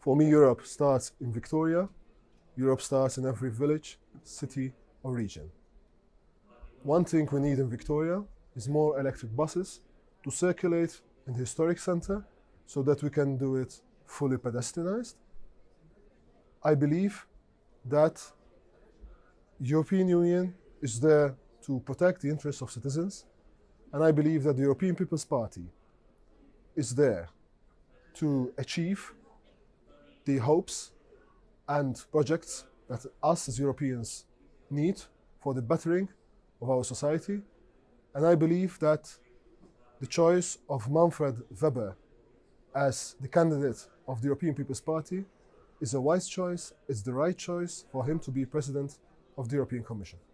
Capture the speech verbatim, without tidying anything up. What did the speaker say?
For me, Europe starts in Victoria. Europe starts in every village, city, or region. One thing we need in Victoria is more electric buses to circulate in the historic centre so that we can do it fully pedestrianised. I believe that the European Union is there to protect the interests of citizens, and I believe that the European People's Party is there to achieve the hopes and projects that us as Europeans need for the bettering of our society. And I believe that the choice of Manfred Weber as the candidate of the European People's Party is a wise choice, it's the right choice for him to be president of the European Commission.